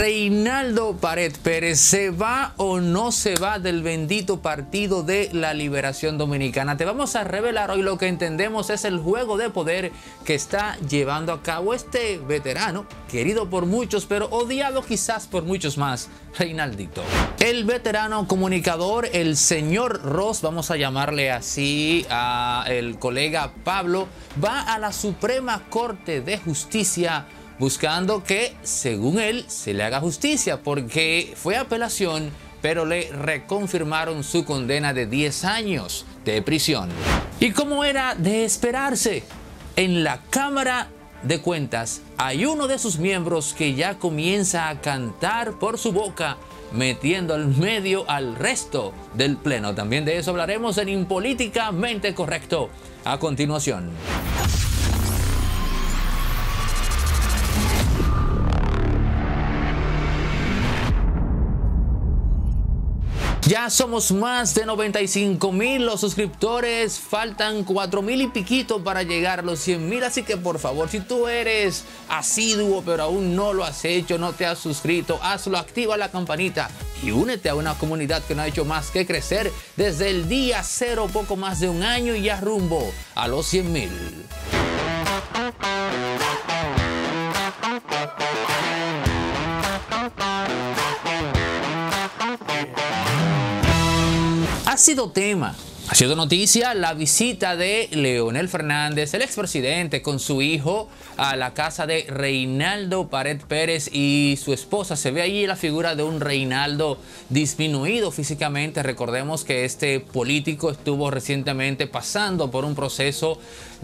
Reinaldo Pared Pérez, ¿se va o no se va del bendito Partido de la Liberación Dominicana? Te vamos a revelar hoy lo que entendemos es el juego de poder que está llevando a cabo este veterano, querido por muchos, pero odiado quizás por muchos más, Reinaldito. El veterano comunicador, el señor Ross, vamos a llamarle así a el colega Pablo, va a la Suprema Corte de Justicia buscando que, según él, se le haga justicia porque fue apelación, pero le reconfirmaron su condena de 10 años de prisión. Y como era de esperarse, en la Cámara de Cuentas hay uno de sus miembros que ya comienza a cantar por su boca, metiendo al medio al resto del pleno. También de eso hablaremos en Impolíticamente Correcto a continuación. Ya somos más de 95,000 los suscriptores, faltan 4,000 y piquito para llegar a los 100,000, así que por favor, si tú eres asiduo pero aún no lo has hecho, no te has suscrito, hazlo, activa la campanita y únete a una comunidad que no ha hecho más que crecer desde el día cero, poco más de un año y ya rumbo a los 100,000. Ha sido tema, ha sido noticia la visita de Leonel Fernández, el expresidente, con su hijo a la casa de Reinaldo Pared Pérez y su esposa. Se ve allí la figura de un Reinaldo disminuido físicamente. Recordemos que este político estuvo recientemente pasando por un proceso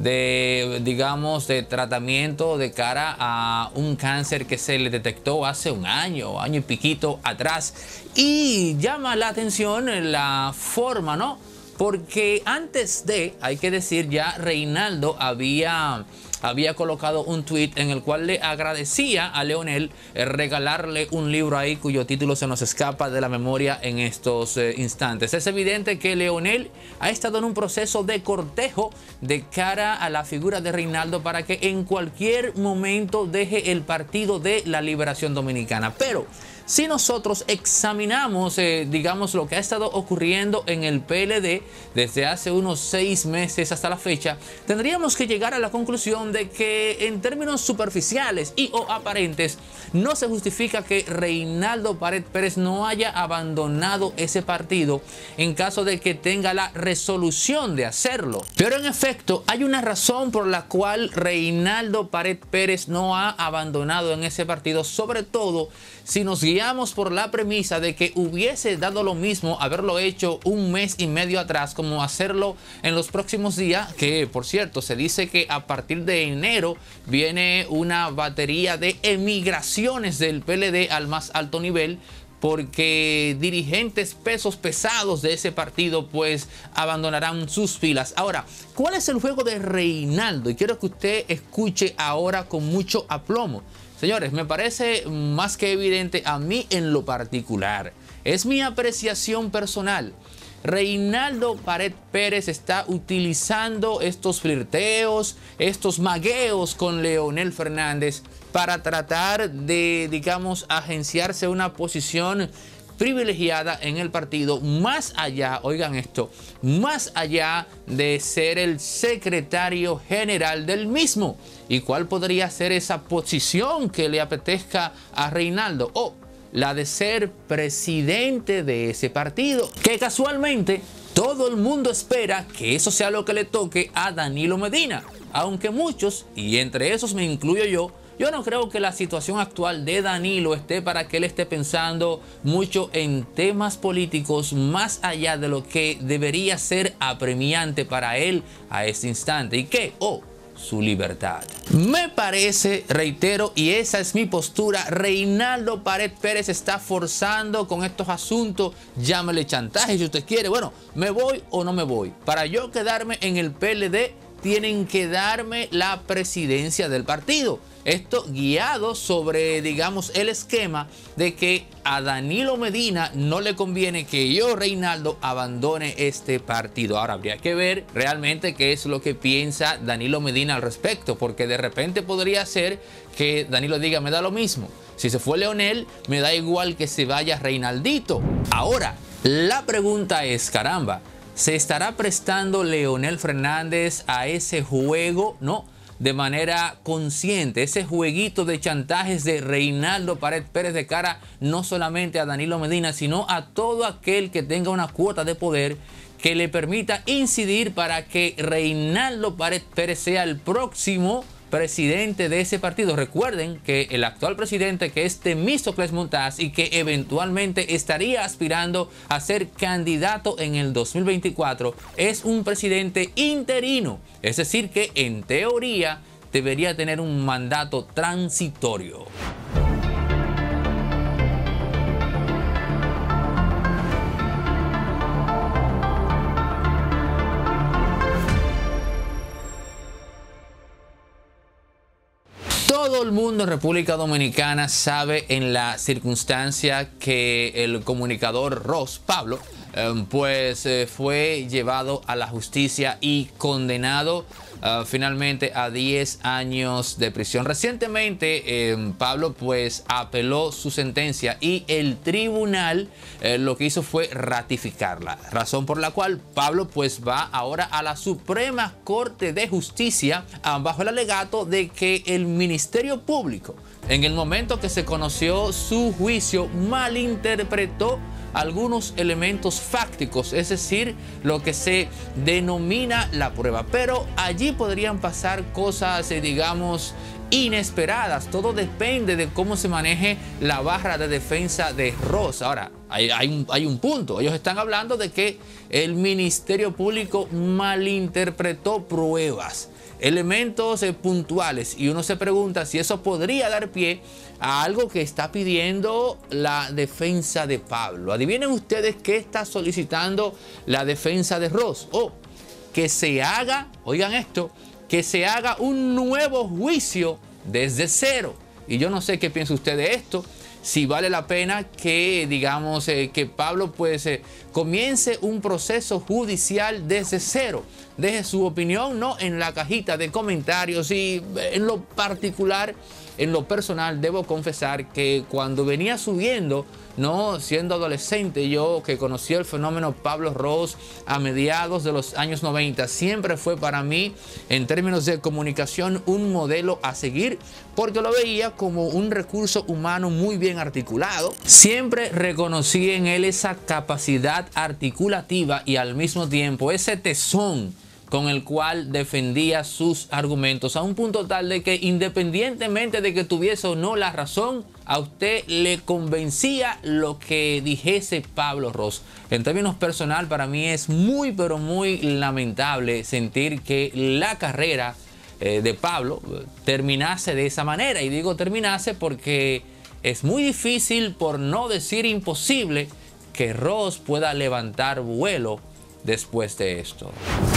de, digamos, de tratamiento de cara a un cáncer que se le detectó hace un año y piquito atrás. Y llama la atención la forma, ¿no? Porque antes de, hay que decir, ya Reinaldo había colocado un tweet en el cual le agradecía a Leonel regalarle un libro ahí cuyo título se nos escapa de la memoria en estos instantes. Es evidente que Leonel ha estado en un proceso de cortejo de cara a la figura de Reinaldo para que en cualquier momento deje el Partido de la Liberación Dominicana. Pero si nosotros examinamos, digamos, lo que ha estado ocurriendo en el PLD desde hace unos 6 meses hasta la fecha, tendríamos que llegar a la conclusión de que en términos superficiales y o aparentes no se justifica que Reinaldo Pared Pérez no haya abandonado ese partido en caso de que tenga la resolución de hacerlo. Pero en efecto hay una razón por la cual Reinaldo Pared Pérez no ha abandonado en ese partido, sobre todo si nos guiamos por la premisa de que hubiese dado lo mismo haberlo hecho un mes y medio atrás como hacerlo en los próximos días, que por cierto se dice que a partir de enero viene una batería de emigraciones del PLD al más alto nivel, porque dirigentes pesos pesados de ese partido pues abandonarán sus filas. Ahora, ¿cuál es el juego de Reinaldo? Y quiero que usted escuche ahora con mucho aplomo. Señores, me parece más que evidente a mí en lo particular. Es mi apreciación personal. Reinaldo Pared Pérez está utilizando estos flirteos, estos magueos con Leonel Fernández para tratar de, digamos, agenciarse una posición privilegiada en el partido, más allá, oigan esto, más allá de ser el secretario general del mismo. ¿Y cuál podría ser esa posición que le apetezca a Reinaldo? O la de ser presidente de ese partido, que casualmente todo el mundo espera que eso sea lo que le toque a Danilo Medina, aunque muchos, y entre esos me incluyo yo no creo que la situación actual de Danilo esté para que él esté pensando mucho en temas políticos más allá de lo que debería ser apremiante para él a este instante. ¿Y qué? Su libertad. Me parece, reitero, y esa es mi postura, Reinaldo Pared Pérez está forzando con estos asuntos, llámele chantaje si usted quiere. Bueno, ¿me voy o no me voy? Para yo quedarme en el PLD, tienen que darme la presidencia del partido. Esto guiado sobre, digamos, el esquema de que a Danilo Medina no le conviene que yo, Reinaldo, abandone este partido. Ahora habría que ver realmente qué es lo que piensa Danilo Medina al respecto, porque de repente podría ser que Danilo diga, me da lo mismo. Si se fue Leonel, me da igual que se vaya Reinaldito. Ahora, la pregunta es, caramba, ¿se estará prestando Leonel Fernández a ese juego? No, de manera consciente, ese jueguito de chantajes de Reinaldo Pared Pérez de cara no solamente a Danilo Medina, sino a todo aquel que tenga una cuota de poder que le permita incidir para que Reinaldo Pared Pérez sea el próximo presidente de ese partido. Recuerden que el actual presidente, que es Temístocles Montaz y que eventualmente estaría aspirando a ser candidato en el 2024, es un presidente interino, es decir que en teoría debería tener un mandato transitorio. Todo el mundo en República Dominicana sabe en la circunstancia que el comunicador Ross, Pablo, fue llevado a la justicia y condenado finalmente a 10 años de prisión. Recientemente Pablo apeló su sentencia y el tribunal lo que hizo fue ratificarla, razón por la cual Pablo va ahora a la Suprema Corte de Justicia bajo el alegato de que el Ministerio Público, en el momento que se conoció su juicio, malinterpretó algunos elementos fácticos, es decir, lo que se denomina la prueba. Pero allí podrían pasar cosas, digamos, inesperadas. Todo depende de cómo se maneje la barra de defensa de Ross. Ahora, hay un punto. Ellos están hablando de que el Ministerio Público malinterpretó pruebas, elementos puntuales, y uno se pregunta si eso podría dar pie a algo que está pidiendo la defensa de Pablo. Adivinen ustedes qué está solicitando la defensa de Ross. Que se haga, oigan esto, que se haga un nuevo juicio desde cero. Y yo no sé qué piensa usted de esto, si vale la pena que, digamos, que Pablo comience un proceso judicial desde cero. Deje su opinión, ¿no?, en la cajita de comentarios. Y en lo particular, en lo personal, debo confesar que cuando venía subiendo, no siendo adolescente, yo que conocí el fenómeno Pablo Ross a mediados de los años 90, siempre fue para mí, en términos de comunicación, un modelo a seguir, porque lo veía como un recurso humano muy bien articulado. Siempre reconocí en él esa capacidad articulativa y al mismo tiempo ese tesón con el cual defendía sus argumentos, a un punto tal de que, independientemente de que tuviese o no la razón, a usted le convencía lo que dijese Pablo Ross. En términos personal, para mí es muy, pero muy lamentable sentir que la carrera de Pablo terminase de esa manera. Y digo terminase porque es muy difícil, por no decir imposible, que Ross pueda levantar vuelo después de esto.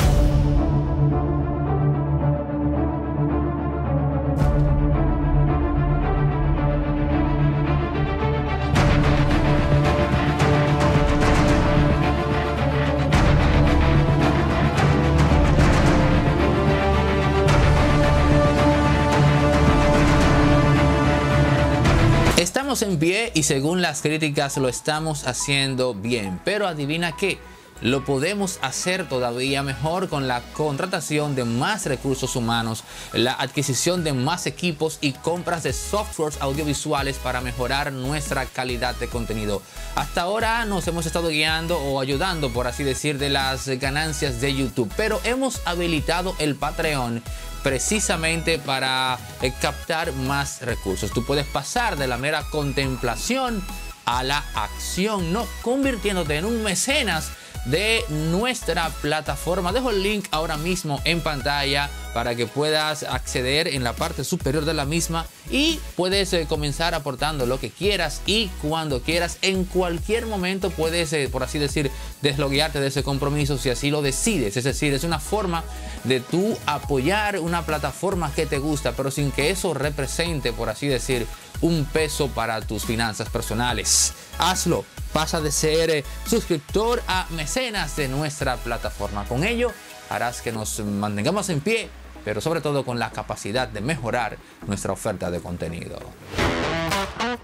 Estamos en pie y según las críticas lo estamos haciendo bien, pero adivina qué, lo podemos hacer todavía mejor con la contratación de más recursos humanos, la adquisición de más equipos y compras de softwares audiovisuales para mejorar nuestra calidad de contenido. Hasta ahora nos hemos estado guiando o ayudando, por así decir, de las ganancias de YouTube, pero hemos habilitado el Patreon precisamente para captar más recursos. Tú puedes pasar de la mera contemplación a la acción, no convirtiéndote en un mecenas de nuestra plataforma. Dejo el link ahora mismo en pantalla para que puedas acceder en la parte superior de la misma y puedes comenzar aportando lo que quieras y cuando quieras. En cualquier momento puedes, por así decir, desloguearte de ese compromiso si así lo decides. Es decir, es una forma de tú apoyar una plataforma que te gusta, pero sin que eso represente, por así decir, un peso para tus finanzas personales. Hazlo. Pasa de ser suscriptor a mecenas de nuestra plataforma. Con ello harás que nos mantengamos en pie, pero sobre todo con la capacidad de mejorar nuestra oferta de contenido.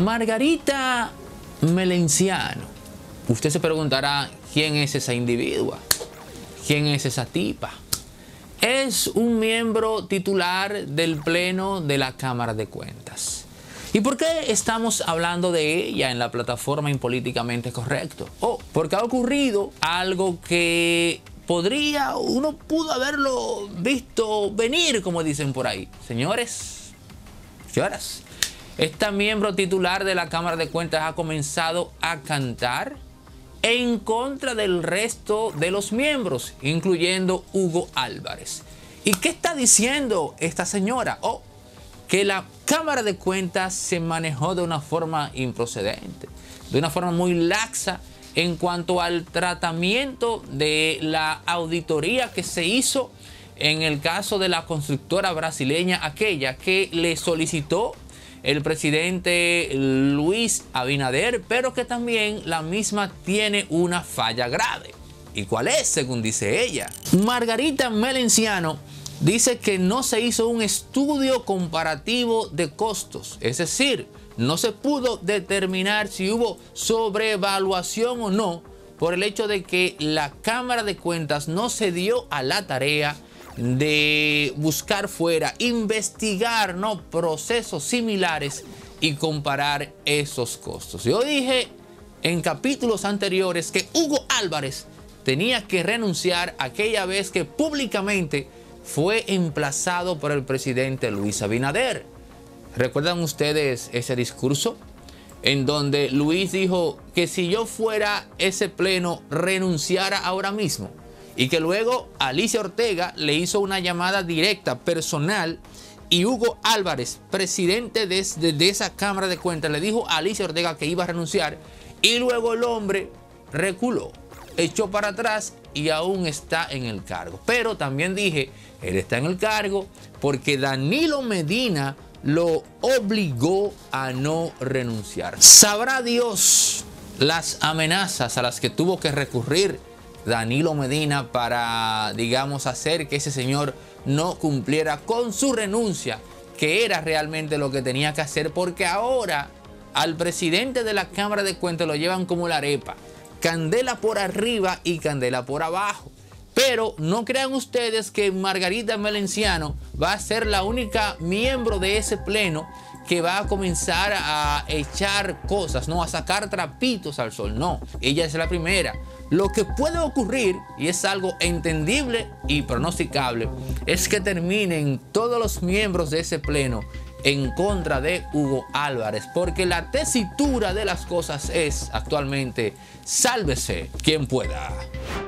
Margarita Melenciano. Usted se preguntará, ¿quién es esa individua? ¿Quién es esa tipa? Es un miembro titular del Pleno de la Cámara de Cuentas. ¿Y por qué estamos hablando de ella en la plataforma Impolíticamente Correcto? Porque ha ocurrido algo que uno pudo haberlo visto venir, como dicen por ahí. Señores, señoras, esta miembro titular de la Cámara de Cuentas ha comenzado a cantar en contra del resto de los miembros, incluyendo Hugo Álvarez. ¿Y qué está diciendo esta señora? Que la Cámara de Cuentas se manejó de una forma improcedente, de una forma muy laxa en cuanto al tratamiento de la auditoría que se hizo en el caso de la constructora brasileña, aquella que le solicitó el presidente Luis Abinader, pero que también la misma tiene una falla grave. ¿Y cuál es, según dice ella? Margarita Melenciano dice que no se hizo un estudio comparativo de costos, es decir, no se pudo determinar si hubo sobrevaluación o no, por el hecho de que la Cámara de Cuentas no se dio a la tarea de buscar fuera, investigar, ¿no?, procesos similares y comparar esos costos. Yo dije en capítulos anteriores que Hugo Álvarez tenía que renunciar aquella vez que públicamente fue emplazado por el presidente Luis Abinader. ¿Recuerdan ustedes ese discurso en donde Luis dijo que si yo fuera ese pleno renunciara ahora mismo? Y que luego Alicia Ortega le hizo una llamada directa, personal, y Hugo Álvarez, presidente de esa Cámara de Cuentas, le dijo a Alicia Ortega que iba a renunciar, y luego el hombre reculó, echó para atrás y aún está en el cargo. Pero también dije, él está en el cargo porque Danilo Medina lo obligó a no renunciar. Sabrá Dios las amenazas a las que tuvo que recurrir Danilo Medina para, digamos, hacer que ese señor no cumpliera con su renuncia, que era realmente lo que tenía que hacer, porque ahora al presidente de la Cámara de Cuentas lo llevan como la arepa, candela por arriba y candela por abajo. Pero no crean ustedes que Margarita Melenciano va a ser la única miembro de ese pleno que va a comenzar a echar cosas, no a sacar trapitos al sol. No, ella es la primera. Lo que puede ocurrir, y es algo entendible y pronosticable, es que terminen todos los miembros de ese pleno en contra de Hugo Álvarez, porque la tesitura de las cosas es actualmente: sálvese quien pueda.